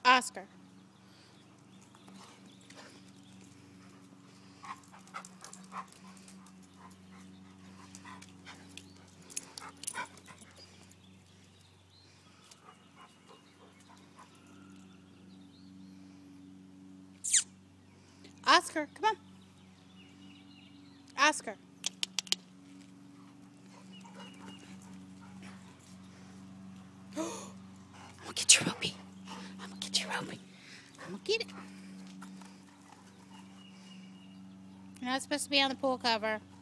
Oscar. Oscar, come on. Oscar. I'm gonna get your ropey. I'm gonna get your ropey. I'm gonna get it. You're not supposed to be on the pool cover.